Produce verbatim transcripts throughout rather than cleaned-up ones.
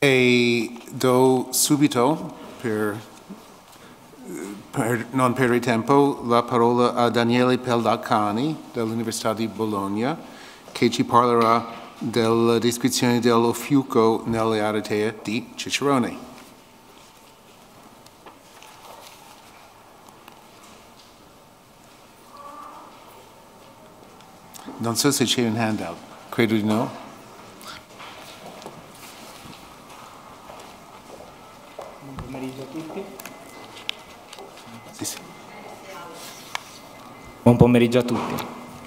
E do subito, per, per non perdere tempo, la parola a Daniele Peldaccani dell'Università di Bologna, che ci parlerà della descrizione dello fiuco nelle Aratea di Cicerone. Non so se c'è un handout, credo di no. Buon pomeriggio a tutti. Sì, sì. Buon pomeriggio a tutti.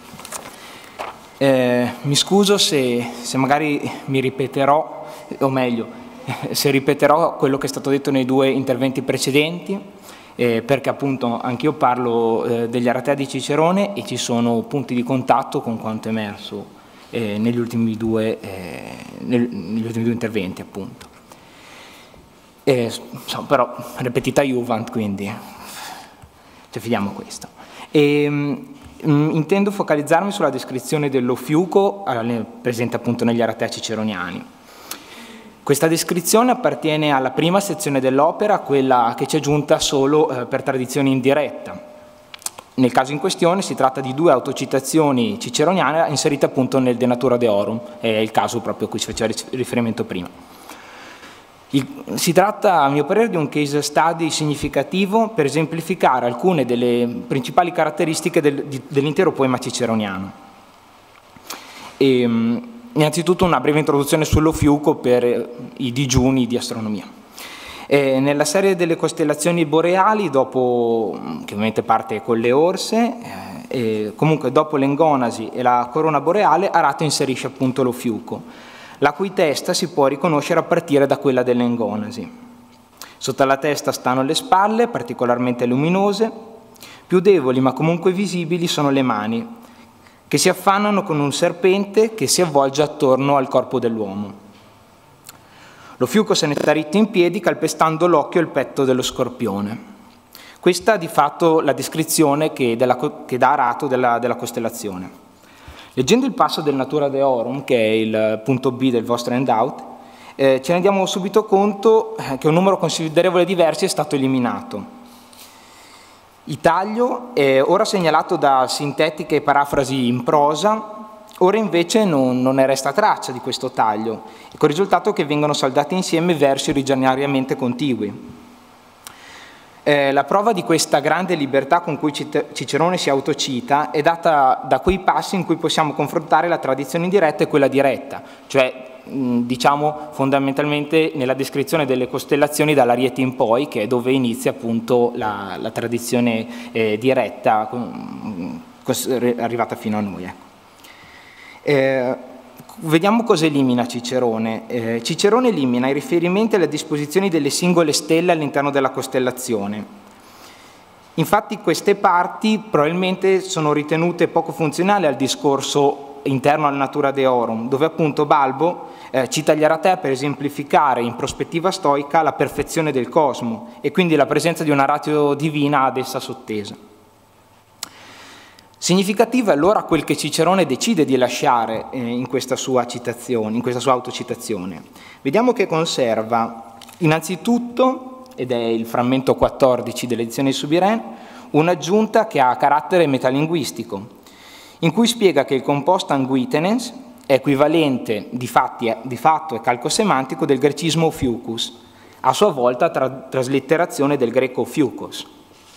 Eh, mi scuso se, se magari mi ripeterò, o meglio, se ripeterò quello che è stato detto nei due interventi precedenti, eh, perché appunto anch'io parlo eh, degli Aratea di Cicerone e ci sono punti di contatto con quanto emerso eh, negli, ultimi due, eh, nel, negli ultimi due interventi appunto. Eh, so, però repetita Juvent, quindi ci affidiamo a questo. E, mh, intendo focalizzarmi sulla descrizione dello fiuco eh, presente appunto negli Aratea ciceroniani. Questa descrizione appartiene alla prima sezione dell'opera, quella che ci è giunta solo eh, per tradizione indiretta. Nel caso in questione si tratta di due autocitazioni ciceroniane inserite appunto nel De Natura Deorum, è il caso proprio a cui si faceva riferimento prima. Il, si tratta, a mio parere, di un case study significativo per esemplificare alcune delle principali caratteristiche del, dell'intero poema ciceroniano. E, innanzitutto una breve introduzione sullo fiuco per i digiuni di astronomia. E nella serie delle costellazioni boreali, dopo, che ovviamente parte con le orse, eh, e comunque dopo l'engonasi e la corona boreale, Arato inserisce appunto lo fiuco, la cui testa si può riconoscere a partire da quella dell'engonasi. Sotto la testa stanno le spalle, particolarmente luminose, più deboli ma comunque visibili sono le mani, che si affannano con un serpente che si avvolge attorno al corpo dell'uomo. Lo fiuco se ne sta ritto in piedi, calpestando l'occhio e il petto dello scorpione. Questa è di fatto la descrizione che, della, che dà Arato della, della costellazione. Leggendo il passo del Natura Deorum, che è il punto B del vostro handout, eh, ci rendiamo subito conto che un numero considerevole di versi è stato eliminato. Il taglio è ora segnalato da sintetiche parafrasi in prosa, ora invece non, non ne resta traccia di questo taglio, con il risultato che vengono saldati insieme versi originariamente contigui. Eh, la prova di questa grande libertà con cui Cicerone si autocita è data da quei passi in cui possiamo confrontare la tradizione indiretta e quella diretta, cioè diciamo fondamentalmente nella descrizione delle costellazioni dall'Ariete in poi, che è dove inizia appunto la, la tradizione eh, diretta arrivata fino a noi. Ecco. Eh, vediamo cosa elimina Cicerone. Eh, Cicerone elimina i riferimenti alle disposizioni delle singole stelle all'interno della costellazione. Infatti queste parti probabilmente sono ritenute poco funzionali al discorso interno al Natura Deorum, dove appunto Balbo eh, cita gli Aratea per esemplificare in prospettiva stoica la perfezione del cosmo e quindi la presenza di una ratio divina ad essa sottesa. Significativo è allora quel che Cicerone decide di lasciare eh, in questa sua citazione, in questa sua autocitazione. Vediamo che conserva innanzitutto, ed è il frammento quattordici dell'edizione di Subiren, un'aggiunta che ha carattere metalinguistico, in cui spiega che il composto anguitenens è equivalente di, fatti, di fatto e calco semantico del grecismo fiucus, a sua volta tra, traslitterazione del greco fiucos.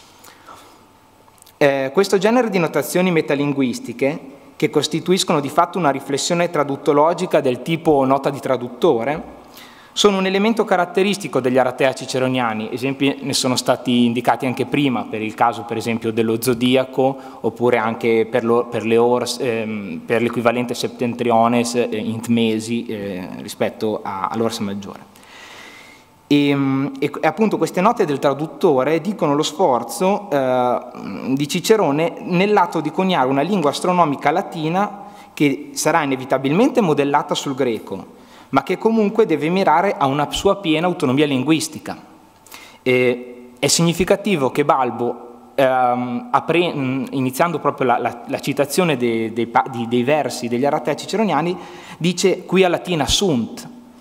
Eh, questo genere di notazioni metalinguistiche, che costituiscono di fatto una riflessione traduttologica del tipo nota di traduttore, sono un elemento caratteristico degli Aratea ciceroniani. Esempi ne sono stati indicati anche prima, per il caso per esempio dello zodiaco, oppure anche per, lo, per, le ors, ehm, per l'equivalente septentriones eh, int mesi eh, rispetto all'ors maggiore. E, e appunto queste note del traduttore dicono lo sforzo eh, di Cicerone nell'atto di coniare una lingua astronomica latina che sarà inevitabilmente modellata sul greco, ma che comunque deve mirare a una sua piena autonomia linguistica. E è significativo che Balbo, ehm, apre, iniziando proprio la, la, la citazione dei, dei, dei versi degli Aratea ciceroniani, dice quia latina sunt,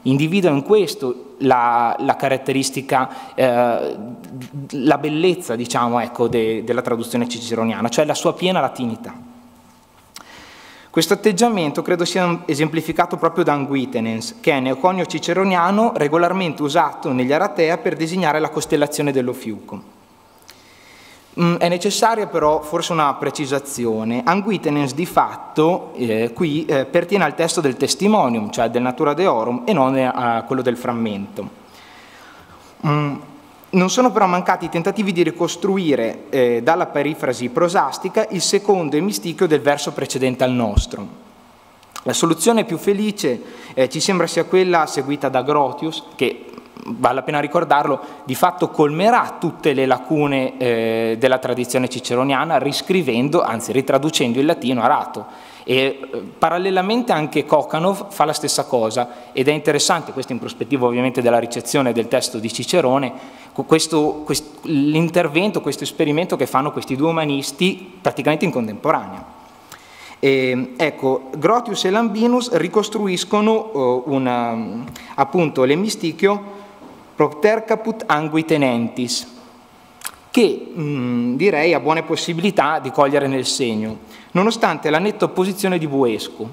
individua in questo la, la caratteristica, eh, la bellezza, diciamo, ecco, de, della traduzione ciceroniana, cioè la sua piena latinità. Questo atteggiamento credo sia esemplificato proprio da Anguitenens, che è neoconio ciceroniano regolarmente usato negli Aratea per designare la costellazione dello Fiuco. È necessaria però forse una precisazione. Anguitenens di fatto eh, qui eh, pertiene al testo del Testimonium, cioè del Natura Deorum, e non a quello del frammento. Mm, non sono però mancati i tentativi di ricostruire eh, dalla perifrasi prosastica il secondo emistichio del verso precedente al nostro. La soluzione più felice eh, ci sembra sia quella seguita da Grotius, che vale la pena ricordarlo, di fatto colmerà tutte le lacune eh, della tradizione ciceroniana riscrivendo, anzi ritraducendo il latino Arato. E eh, parallelamente anche Kokhanov fa la stessa cosa, ed è interessante, questo in prospettiva ovviamente della ricezione del testo di Cicerone, questo, questo, l'intervento, questo esperimento che fanno questi due umanisti praticamente in contemporanea. E, ecco, Grotius e Lambinus ricostruiscono uh, una, appunto l'emistichio Propter caput anguitenentis, che mh, direi ha buone possibilità di cogliere nel segno, nonostante la netta opposizione di Buescu.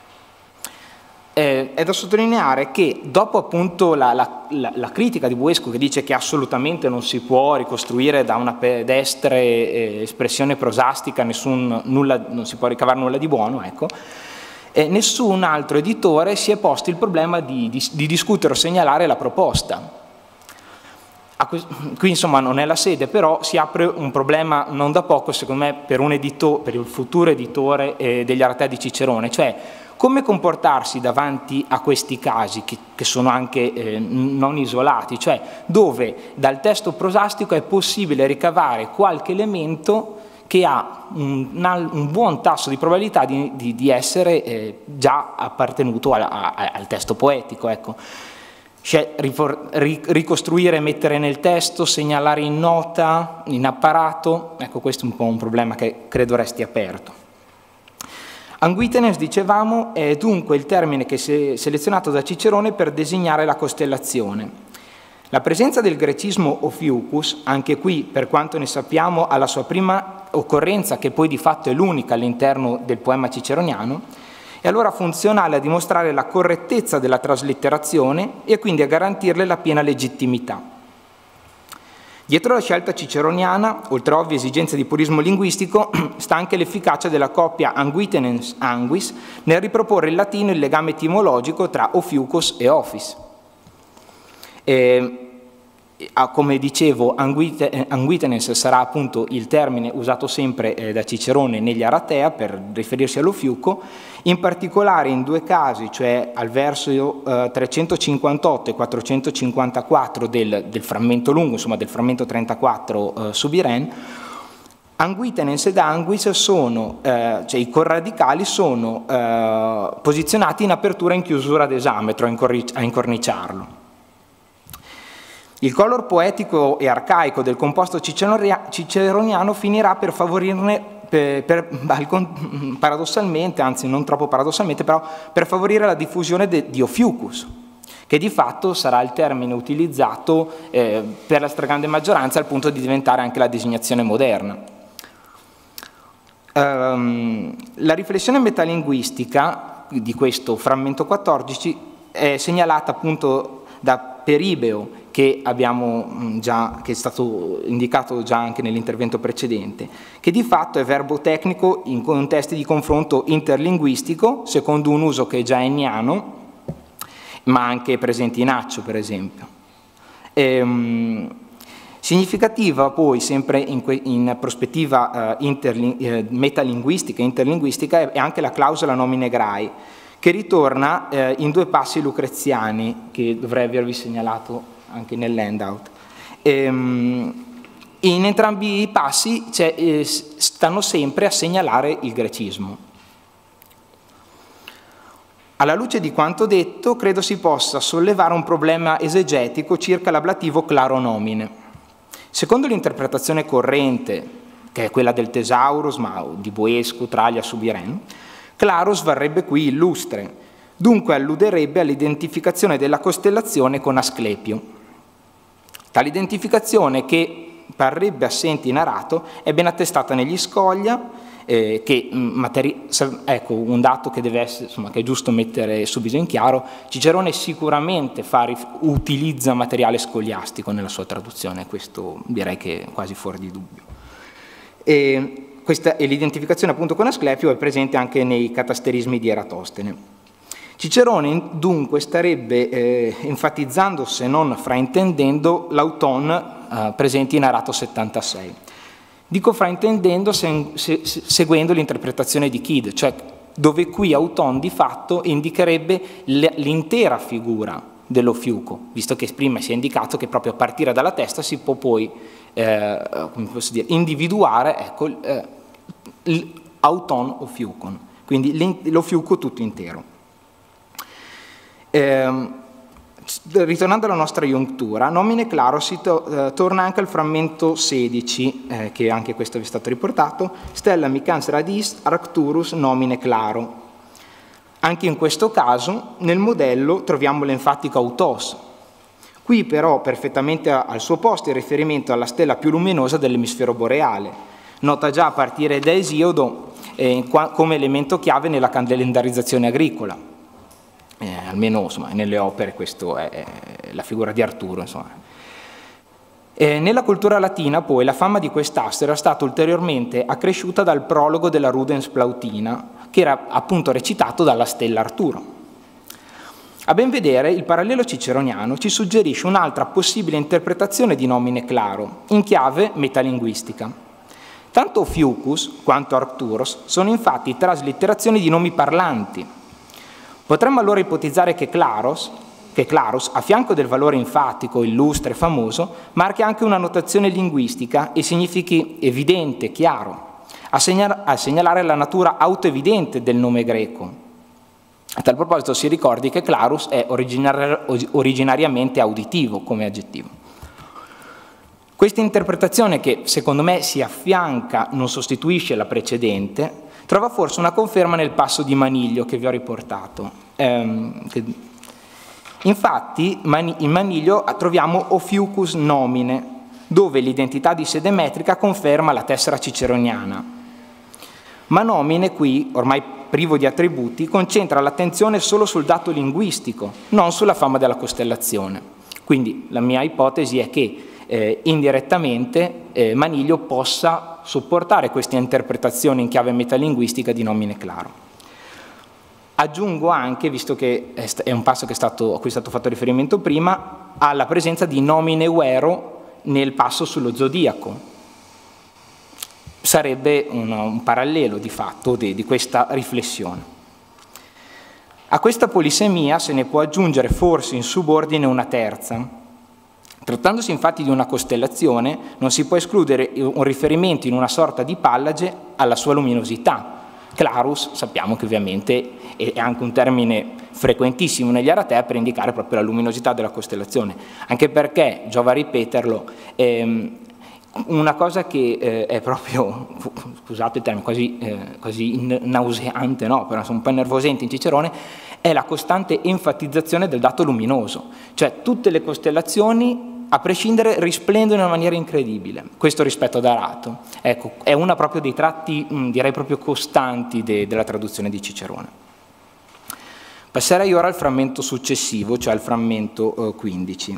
Eh, è da sottolineare che dopo appunto la, la, la, la critica di Buescu, che dice che assolutamente non si può ricostruire da una pedestre eh, espressione prosastica, nessun, nulla, non si può ricavare nulla di buono, ecco, eh, nessun altro editore si è posto il problema di, di, di discutere o segnalare la proposta. Qui insomma non è la sede, però si apre un problema non da poco secondo me per un editore, per il futuro editore eh, degli Aratea di Cicerone, cioè come comportarsi davanti a questi casi che, che sono anche eh, non isolati, cioè dove dal testo prosastico è possibile ricavare qualche elemento che ha un, un buon tasso di probabilità di, di, di essere eh, già appartenuto a, a, al testo poetico, ecco. Cioè, ricostruire, mettere nel testo, segnalare in nota, in apparato, ecco questo è un po' un problema che credo resti aperto. Anguitenens, dicevamo, è dunque il termine che si è selezionato da Cicerone per designare la costellazione. La presenza del grecismo Ophiuchus, anche qui per quanto ne sappiamo alla sua prima occorrenza, che poi di fatto è l'unica all'interno del poema ciceroniano, è allora funzionale a dimostrare la correttezza della traslitterazione e quindi a garantirle la piena legittimità. Dietro la scelta ciceroniana, oltre a ovvie esigenze di purismo linguistico, sta anche l'efficacia della coppia Anguitenens-Anguis nel riproporre in latino il legame etimologico tra Ophiuchus e Ophis. E, come dicevo, Anguitenens sarà appunto il termine usato sempre eh, da Cicerone negli Aratea per riferirsi allo Fiuco, in particolare in due casi, cioè al verso eh, trecentocinquantotto e quattrocentocinquantaquattro del, del frammento lungo, insomma del frammento trentaquattro eh, Subiren. Anguitenens ed Anguis sono, eh, cioè i corradicali sono eh, posizionati in apertura e in chiusura d'esametro, a incorniciarlo. Il color poetico e arcaico del composto ciceroniano finirà per favorirne, per, per, paradossalmente, anzi non troppo paradossalmente, però per favorire la diffusione de, di Ophiuchus, che di fatto sarà il termine utilizzato eh, per la stragrande maggioranza al punto di diventare anche la designazione moderna. Um, la riflessione metalinguistica di questo frammento quattordici è segnalata appunto da Peribeo, che abbiamo già, che è stato indicato già anche nell'intervento precedente, che di fatto è verbo tecnico in contesti di confronto interlinguistico, secondo un uso che è già enniano, ma anche presente in Accio, per esempio. Ehm, significativa poi, sempre in, in prospettiva eh, eh, metalinguistica e interlinguistica, è anche la clausola nomine grai, che ritorna eh, in due passi lucreziani, che dovrei avervi segnalato anche nell'handout. Ehm, in entrambi i passi eh, stanno sempre a segnalare il grecismo. Alla luce di quanto detto, credo si possa sollevare un problema esegetico circa l'ablativo claro nomine. Secondo l'interpretazione corrente, che è quella del Thesaurus, ma di Boescu, Traglia, Subiren, Clarus varrebbe qui illustre, Dunque alluderebbe all'identificazione della costellazione con Asclepio. Tale identificazione, che parrebbe assente in Arato, è ben attestata negli Scoglia, eh, che, materi- ecco, un dato che, deve essere, insomma, che è giusto mettere subito in chiaro: Cicerone sicuramente fa, utilizza materiale scoliastico nella sua traduzione, questo direi che è quasi fuori di dubbio. E, questa, e l'identificazione appunto con Asclepio è presente anche nei catasterismi di Eratostene. Cicerone dunque starebbe eh, enfatizzando, se non fraintendendo, l'auton eh, presente in Arato settantasei. Dico fraintendendo se, se, seguendo l'interpretazione di Kidd, cioè dove qui auton di fatto indicherebbe l'intera figura dello fiuco, visto che prima si è indicato che proprio a partire dalla testa si può poi eh, come posso dire, individuare, ecco, eh, l'auton o fiucon, quindi lo fiuco tutto intero. Eh, ritornando alla nostra iunctura, nomine claro si to eh, torna anche al frammento sedici, eh, che anche questo vi è stato riportato, stella micans radis arcturus nomine claro. Anche in questo caso nel modello troviamo l'enfatico autos. Qui però perfettamente al suo posto il riferimento alla stella più luminosa dell'emisfero boreale, nota già a partire da Esiodo eh, come elemento chiave nella calendarizzazione agricola. Eh, almeno insomma, nelle opere questo è, è la figura di Arturo. Eh, nella cultura latina poi la fama di quest'astro era stata ulteriormente accresciuta dal prologo della Rudens Plautina, che era appunto recitato dalla stella Arturo. A ben vedere, il parallelo ciceroniano ci suggerisce un'altra possibile interpretazione di nomine claro, in chiave metalinguistica. Tanto Fiucus quanto Arcturus sono infatti traslitterazioni di nomi parlanti. Potremmo allora ipotizzare che Claros, che Clarus, a fianco del valore enfatico, illustre e famoso, marchi anche una notazione linguistica e significhi evidente, chiaro, a, segnal a segnalare la natura autoevidente del nome greco. A tal proposito si ricordi che Clarus è originar originariamente auditivo come aggettivo. Questa interpretazione, che secondo me si affianca, non sostituisce la precedente, trova forse una conferma nel passo di Maniglio che vi ho riportato. Ehm, che... Infatti, in Maniglio troviamo Ophiuchus nomine, dove l'identità di sede metrica conferma la tessera ciceroniana. Ma nomine qui, ormai privo di attributi, concentra l'attenzione solo sul dato linguistico, non sulla fama della costellazione. Quindi la mia ipotesi è che eh, indirettamente eh, Maniglio possa supportare questa interpretazione in chiave metalinguistica di nomine claro. Aggiungo anche, visto che è un passo che è stato, a cui è stato fatto riferimento prima, alla presenza di nomine vero nel passo sullo zodiaco. Sarebbe un, un parallelo di fatto di, di questa riflessione. A questa polisemia se ne può aggiungere forse in subordine una terza. Trattandosi infatti di una costellazione, non si può escludere un riferimento in una sorta di pallage alla sua luminosità. Clarus sappiamo che ovviamente è anche un termine frequentissimo negli Aratee per indicare proprio la luminosità della costellazione, anche perché, giova a ripeterlo, ehm, una cosa che eh, è proprio, scusate il termine, quasi, eh, quasi nauseante, no? Però un po' nervosente in Cicerone, è la costante enfatizzazione del dato luminoso, cioè tutte le costellazioni a prescindere risplendono in una maniera incredibile, questo rispetto ad Arato. Ecco, è una proprio dei tratti, direi proprio costanti de, della traduzione di Cicerone. Passerei ora al frammento successivo, cioè al frammento eh, quindici.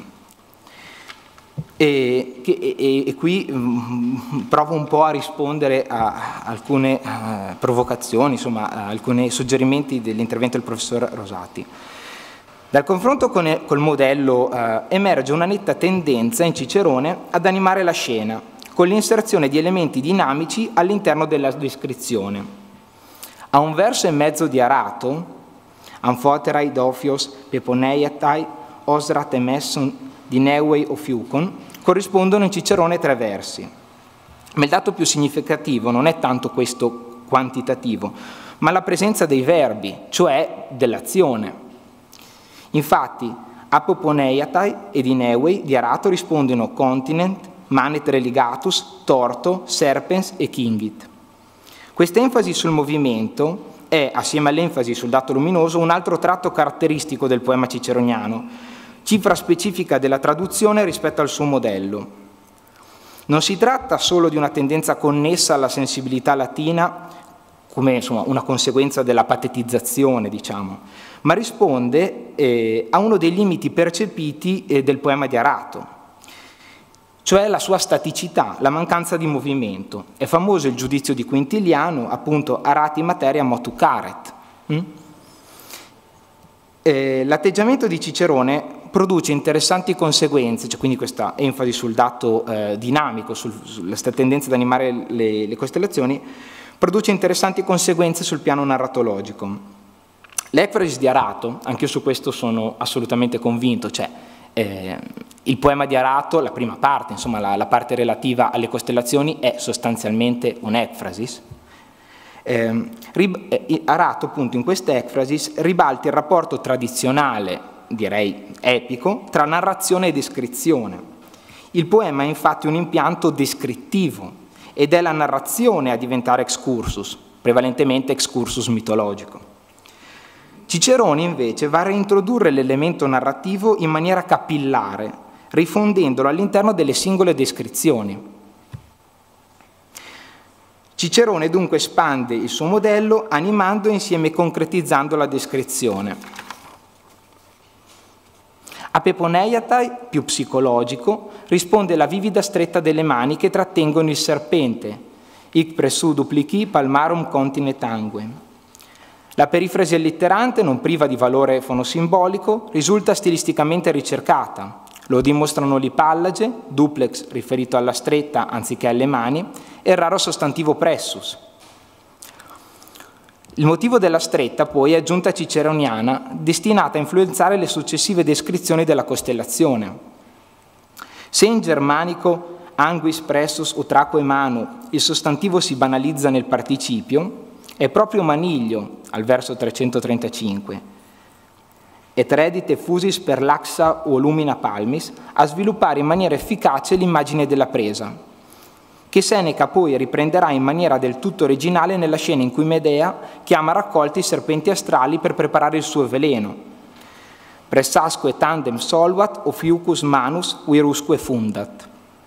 E, che, e, e qui mh, provo un po' a rispondere a alcune uh, provocazioni, insomma, a alcuni suggerimenti dell'intervento del professor Rosati. Dal confronto con il, col modello uh, emerge una netta tendenza in Cicerone ad animare la scena, con l'inserzione di elementi dinamici all'interno della descrizione. A un verso e mezzo di Arato, Amphoterai Dophios Peponeiatai Osrat emesson di Neuei o Fiucon, corrispondono in Cicerone tre versi. Ma il dato più significativo non è tanto questo quantitativo, ma la presenza dei verbi, cioè dell'azione. Infatti, Apoponeiatai ed i Neuei di Arato rispondono continent, manet religatus, torto, serpens e kingit. Questa enfasi sul movimento è, assieme all'enfasi sul dato luminoso, un altro tratto caratteristico del poema ciceroniano, cifra specifica della traduzione rispetto al suo modello. Non si tratta solo di una tendenza connessa alla sensibilità latina, come insomma, una conseguenza della patetizzazione, diciamo, ma risponde eh, a uno dei limiti percepiti eh, del poema di Arato, cioè la sua staticità, la mancanza di movimento. È famoso il giudizio di Quintiliano, appunto, arati materia motu caret. Mm? Eh, l'atteggiamento di Cicerone produce interessanti conseguenze, cioè quindi questa enfasi sul dato eh, dinamico, sul, sulla tendenza ad animare le, le costellazioni, produce interessanti conseguenze sul piano narratologico. L'Ecfrasis di Arato, anche io su questo sono assolutamente convinto, cioè eh, il poema di Arato, la prima parte, insomma la, la parte relativa alle costellazioni, è sostanzialmente un'Ecfrasis. Eh, eh, Arato, appunto, in questa Ecfrasis ribalta il rapporto tradizionale, direi epico, tra narrazione e descrizione. Il poema è infatti un impianto descrittivo ed è la narrazione a diventare excursus, prevalentemente excursus mitologico. Cicerone invece va a reintrodurre l'elemento narrativo in maniera capillare, rifondendolo all'interno delle singole descrizioni. Cicerone dunque espande il suo modello animando e insieme concretizzando la descrizione. A Peponeiatai, più psicologico, risponde la vivida stretta delle mani che trattengono il serpente, hic presu duplici palmarum contine tangue. La perifrasi allitterante, non priva di valore fonosimbolico, risulta stilisticamente ricercata. Lo dimostrano l'ipallage, duplex riferito alla stretta anziché alle mani, e il raro sostantivo pressus. Il motivo della stretta, poi, è aggiunta ciceroniana, destinata a influenzare le successive descrizioni della costellazione. Se in germanico anguis pressus utraque manu il sostantivo si banalizza nel participio, è proprio Maniglio, al verso trecentotrentacinque, et redite fusis per laxa volumina palmis, a sviluppare in maniera efficace l'immagine della presa, che Seneca poi riprenderà in maniera del tutto originale nella scena in cui Medea chiama raccolti i serpenti astrali per preparare il suo veleno. Pressasque tandem solvat, ofiucus manus, virusque fundat.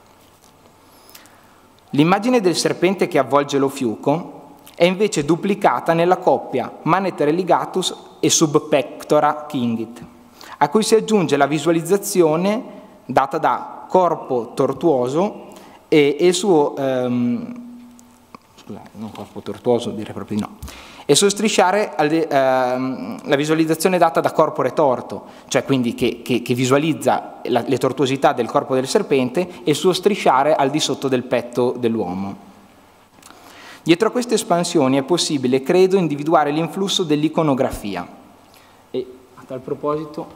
L'immagine del serpente che avvolge lo fiuco è invece duplicata nella coppia manetere ligatus e subpectora cingit, a cui si aggiunge la visualizzazione data da corpo tortuoso e il suo, ehm, scusate, non corpo tortuoso, direi proprio di no, e sul strisciare ehm, la visualizzazione data da corpo retorto, cioè quindi che, che, che visualizza la, le tortuosità del corpo del serpente e il suo strisciare al di sotto del petto dell'uomo. Dietro a queste espansioni è possibile, credo, individuare l'influsso dell'iconografia. E a tal proposito,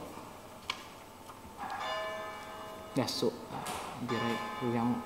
adesso direi, proviamo.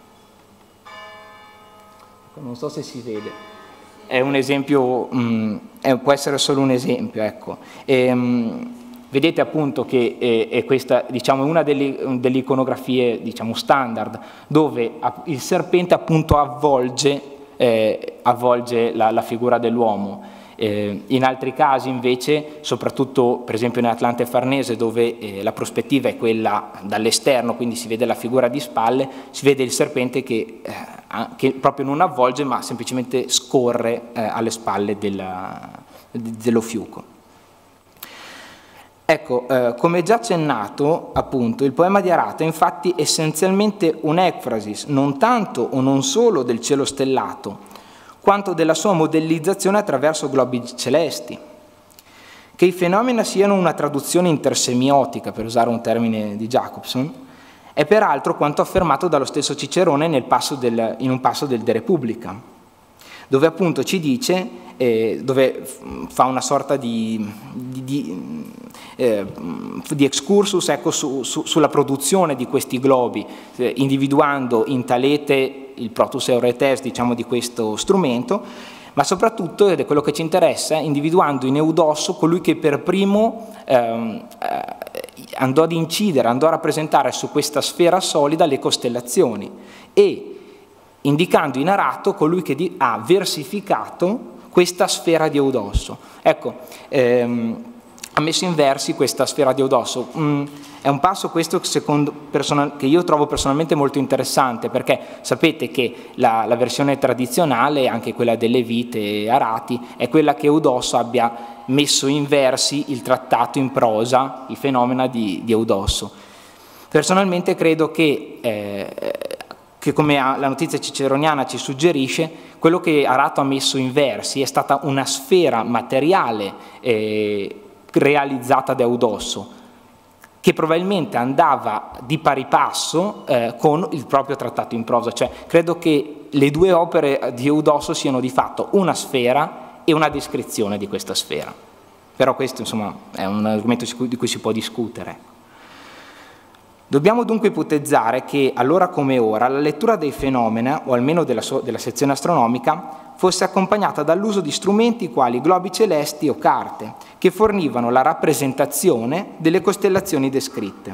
Non so se si vede, è un esempio, mh, è, può essere solo un esempio, ecco. E, mh, vedete appunto che è, è questa, diciamo, una delle, delle iconografie, diciamo, standard, dove il serpente appunto avvolge, eh, avvolge la, la figura dell'uomo. Eh, in altri casi invece, soprattutto per esempio nell'Atlante Farnese, dove eh, la prospettiva è quella dall'esterno, quindi si vede la figura di spalle, si vede il serpente che, eh, che proprio non avvolge ma semplicemente scorre eh, alle spalle della, dello fiuco. Ecco, eh, come già accennato, appunto, il poema di Arato è infatti essenzialmente un'ecfrasis, non tanto o non solo del cielo stellato, quanto della sua modellizzazione attraverso globi celesti. Che i fenomeni siano una traduzione intersemiotica, per usare un termine di Jacobson, è peraltro quanto affermato dallo stesso Cicerone nel passo del, in un passo del De Repubblica, dove appunto ci dice, eh, dove fa una sorta di, di, di, eh, di excursus, ecco, su, su, sulla produzione di questi globi, eh, individuando in Talete il protus euretes, diciamo, di questo strumento, ma soprattutto, ed è quello che ci interessa, individuando in Eudosso colui che per primo ehm, andò ad incidere, andò a rappresentare su questa sfera solida le costellazioni, e indicando in Arato colui che ha versificato questa sfera di Eudosso. Ecco, ehm, ha messo in versi questa sfera di Eudosso. Mm, è un passo questo secondo, che io trovo personalmente molto interessante, perché sapete che la, la versione tradizionale, anche quella delle Vite Arati, è quella che Eudosso abbia messo in versi il trattato in prosa, i fenomena di, di Eudosso. Personalmente credo che, eh, che come la notizia ciceroniana ci suggerisce, quello che Arato ha messo in versi è stata una sfera materiale eh, realizzata da Eudosso, che probabilmente andava di pari passo eh, con il proprio trattato in prosa. Cioè, credo che le due opere di Eudosso siano di fatto una sfera e una descrizione di questa sfera. Però questo, insomma, è un argomento di cui si può discutere. Dobbiamo dunque ipotizzare che, allora come ora, la lettura dei fenomeni, o almeno della, so della sezione astronomica, fosse accompagnata dall'uso di strumenti quali globi celesti o carte, che fornivano la rappresentazione delle costellazioni descritte.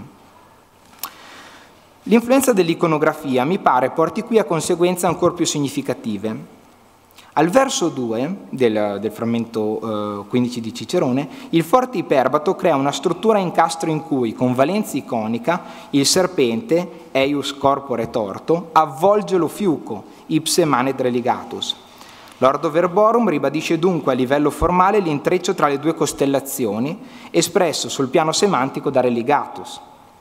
L'influenza dell'iconografia mi pare porti qui a conseguenze ancora più significative. Al verso due del, del frammento eh, quindici di Cicerone, il forte iperbato crea una struttura a incastro in cui, con valenza iconica, il serpente, eius corpore torto, avvolge lo fiuco, ipse manet religatus. L'ordo verborum ribadisce dunque a livello formale l'intreccio tra le due costellazioni, espresso sul piano semantico da religatus.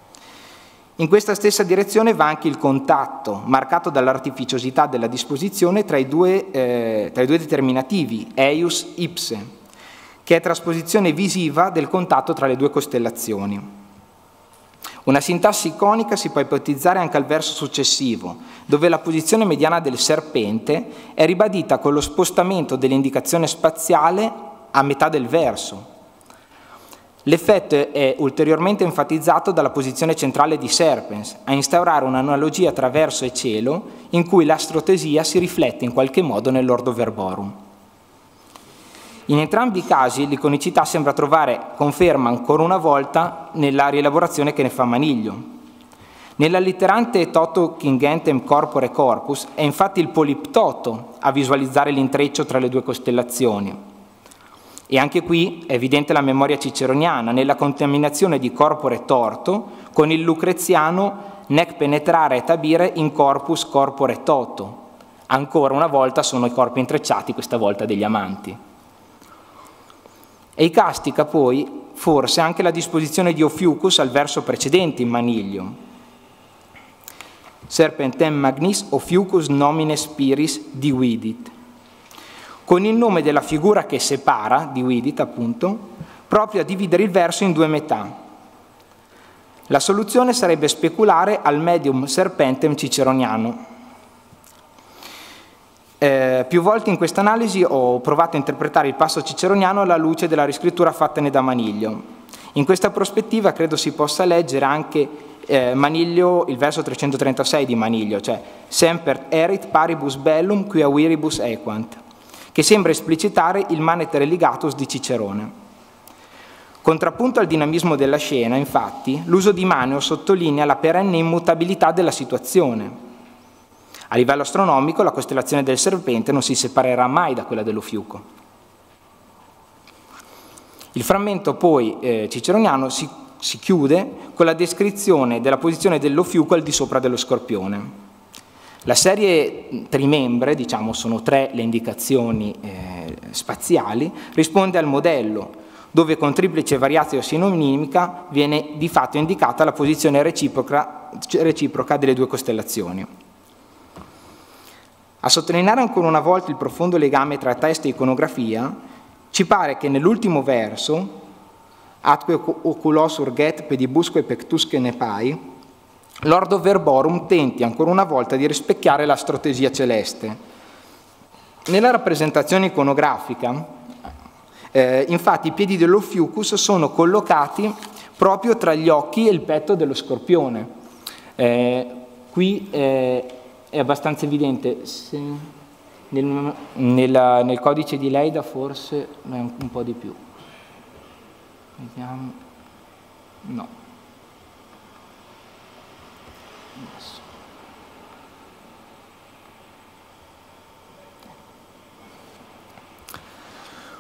In questa stessa direzione va anche il contatto, marcato dall'artificiosità della disposizione tra i due, eh, tra i due determinativi, eius ipse, che è trasposizione visiva del contatto tra le due costellazioni. Una sintassi iconica si può ipotizzare anche al verso successivo, dove la posizione mediana del serpente è ribadita con lo spostamento dell'indicazione spaziale a metà del verso. L'effetto è ulteriormente enfatizzato dalla posizione centrale di serpens, a instaurare un'analogia tra verso e cielo in cui l'astrotesia si riflette in qualche modo nell'ordo verborum. In entrambi i casi l'iconicità sembra trovare conferma ancora una volta nella rielaborazione che ne fa Maniglio. Nell'allitterante toto kingentem corpore corpus è infatti il poliptoto a visualizzare l'intreccio tra le due costellazioni. E anche qui è evidente la memoria ciceroniana nella contaminazione di corpore torto con il lucreziano nec penetrare et abire in corpus corpore toto. Ancora una volta sono i corpi intrecciati, questa volta degli amanti. E icastica poi forse anche la disposizione di Ophiuchus al verso precedente in Maniglio. Serpentem magnis Ophiuchus nomine spiris dividit, con il nome della figura che separa, dividit appunto, proprio a dividere il verso in due metà. La soluzione sarebbe speculare al medium serpentem ciceroniano. Eh, più volte in questa analisi ho provato a interpretare il passo ciceroniano alla luce della riscrittura fattene da Maniglio. In questa prospettiva credo si possa leggere anche eh, Maniglio, il verso trecentotrentasei di Maniglio, cioè semper erit paribus bellum quia viribus equant, che sembra esplicitare il manet religatus di Cicerone. Contrappunto al dinamismo della scena, infatti, l'uso di maneo sottolinea la perenne immutabilità della situazione. A livello astronomico, la costellazione del serpente non si separerà mai da quella dello Fiuco. Il frammento poi eh, ciceroniano si, si chiude con la descrizione della posizione dello Fiuco al di sopra dello Scorpione. La serie trimembre, diciamo sono tre le indicazioni eh, spaziali, risponde al modello, dove con triplice variazio sinonimica viene di fatto indicata la posizione reciproca, reciproca delle due costellazioni. A sottolineare ancora una volta il profondo legame tra testo e iconografia, ci pare che nell'ultimo verso, atque oculos urget pedibusque pectusque nepai, l'ordo verborum tenti ancora una volta di rispecchiare l'astrotesia celeste. Nella rappresentazione iconografica, eh, infatti, i piedi dell'Ophiuchus sono collocati proprio tra gli occhi e il petto dello Scorpione. Eh, qui eh, è abbastanza evidente, se nel, nella, nel codice di Leida forse è un, un po' di più. Vediamo. No.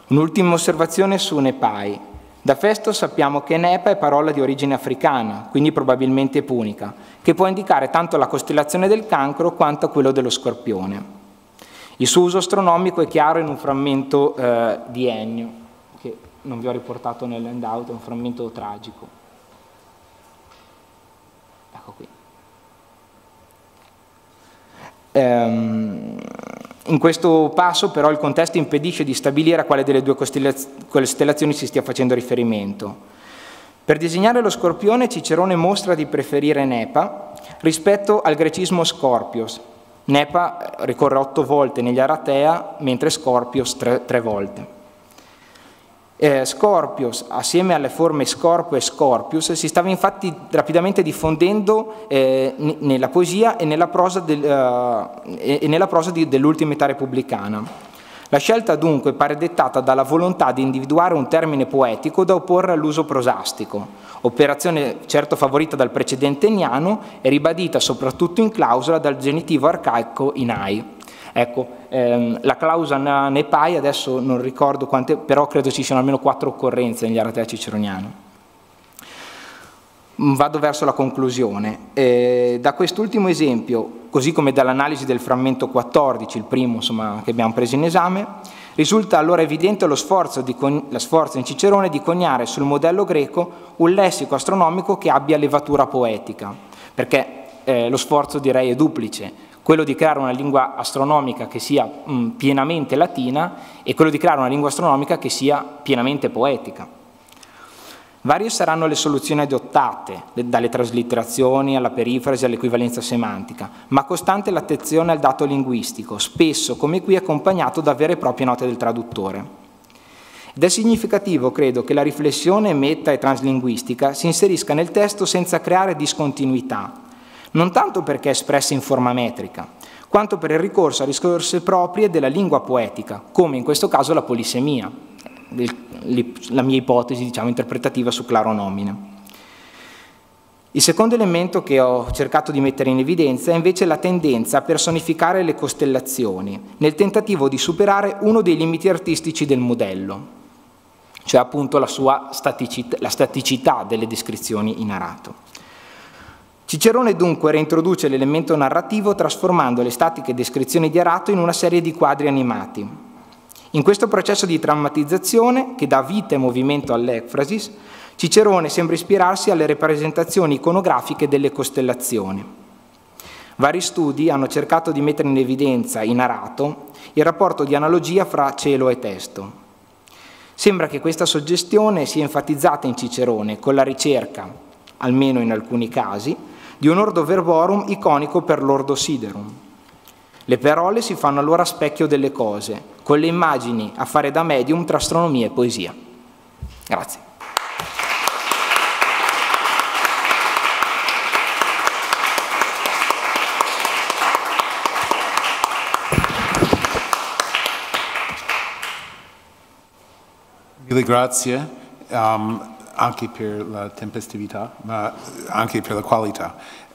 Un'ultima osservazione su Nepai. Da Festo sappiamo che Nepa è parola di origine africana, quindi probabilmente punica, che può indicare tanto la costellazione del Cancro quanto quello dello Scorpione. Il suo uso astronomico è chiaro in un frammento eh, di Ennio, che non vi ho riportato nell'handout, è un frammento tragico. Ecco qui. Ehm, in questo passo però il contesto impedisce di stabilire a quale delle due costellazioni si stia facendo riferimento. Per disegnare lo Scorpione Cicerone mostra di preferire Nepa rispetto al grecismo Scorpios. Nepa ricorre otto volte negli Aratea, mentre Scorpios tre, tre volte. Eh, Scorpios, assieme alle forme Scorpio e Scorpius, si stava infatti rapidamente diffondendo eh, nella poesia e nella prosa, del, uh, e nella prosa di, dell'ultima età repubblicana. La scelta dunque pare dettata dalla volontà di individuare un termine poetico da opporre all'uso prosastico, operazione certo favorita dal precedente Enniano e ribadita soprattutto in clausola dal genitivo arcaico inai. Ecco, ehm, la clausola Nepai adesso non ricordo quante, però credo ci siano almeno quattro occorrenze negli Aratea ciceroniani. Vado verso la conclusione. Eh, da quest'ultimo esempio, così come dall'analisi del frammento quattordici, il primo insomma, che abbiamo preso in esame, risulta allora evidente lo sforzo, di, lo sforzo in Cicerone di coniare sul modello greco un lessico astronomico che abbia levatura poetica, perché eh, lo sforzo direi è duplice. Quello di creare una lingua astronomica che sia mh, pienamente latina e quello di creare una lingua astronomica che sia pienamente poetica. Varie saranno le soluzioni adottate, dalle traslitterazioni alla perifrasi all'equivalenza semantica, ma costante l'attenzione al dato linguistico, spesso come qui accompagnato da vere e proprie note del traduttore. Ed è significativo, credo, che la riflessione meta e translinguistica si inserisca nel testo senza creare discontinuità, non tanto perché è espressa in forma metrica, quanto per il ricorso a risorse proprie della lingua poetica, come in questo caso la polisemia, la mia ipotesi diciamo, interpretativa su claro nomine. Il secondo elemento che ho cercato di mettere in evidenza è invece la tendenza a personificare le costellazioni, nel tentativo di superare uno dei limiti artistici del modello, cioè appunto la sua staticità, la staticità delle descrizioni in arato. Cicerone dunque reintroduce l'elemento narrativo trasformando le statiche descrizioni di Arato in una serie di quadri animati. In questo processo di drammatizzazione, che dà vita e movimento all'efrasis, Cicerone sembra ispirarsi alle rappresentazioni iconografiche delle costellazioni. Vari studi hanno cercato di mettere in evidenza in Arato il rapporto di analogia fra cielo e testo. Sembra che questa suggestione sia enfatizzata in Cicerone con la ricerca, almeno in alcuni casi, di un ordo verborum iconico per l'ordo siderum. Le parole si fanno allora specchio delle cose, con le immagini a fare da medium tra astronomia e poesia. Grazie. Mille grazie. Um, anche per la tempestività, ma anche per la qualità.